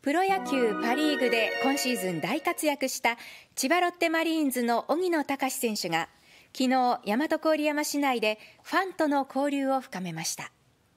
プロ野球パリーグで今シーズン大活躍した千葉ロッテマリーンズの荻野貴司選手が昨日大和郡山市内でファンとの交流を深めました。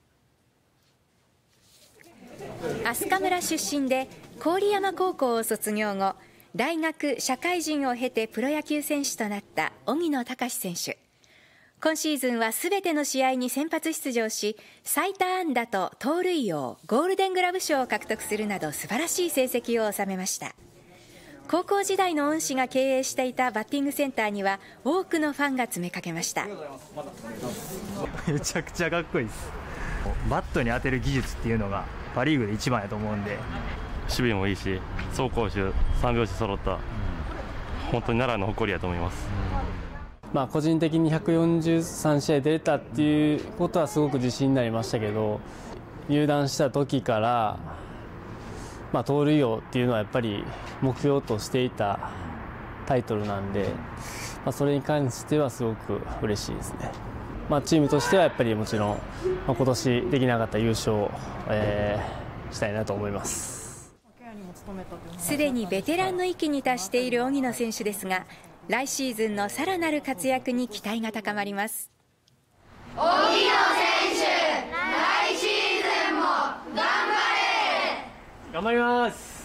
飛鳥村出身で郡山高校を卒業後、大学社会人を経てプロ野球選手となった荻野貴司選手。今シーズンはすべての試合に先発出場し、最多安打と盗塁王、ゴールデングラブ賞を獲得するなど素晴らしい成績を収めました。高校時代の恩師が経営していたバッティングセンターには多くのファンが詰めかけました。 めちゃくちゃかっこいいです。バットに当てる技術っていうのがパ・リーグで一番やと思うんで、 守備もいいし、走攻守3拍子揃った本当に奈良の誇りやと思います。 個人的に143試合出れたっていうことはすごく自信になりましたけど、入団した時から盗塁王っていうのはやっぱり目標としていたタイトルなんで、それに関してはすごく嬉しいですね。チームとしてはやっぱりもちろん、今年できなかった優勝を、したいなと思います。 すでにベテランの域に達している荻野選手ですが、来シーズンのさらなる活躍に期待が高まります。 荻野選手、来シーズンも頑張れ！ 頑張ります。